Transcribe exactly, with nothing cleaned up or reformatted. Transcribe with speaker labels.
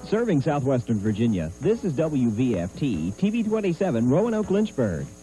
Speaker 1: Serving southwestern Virginia, this is W V F T, T V twenty-seven, Roanoke, Lynchburg.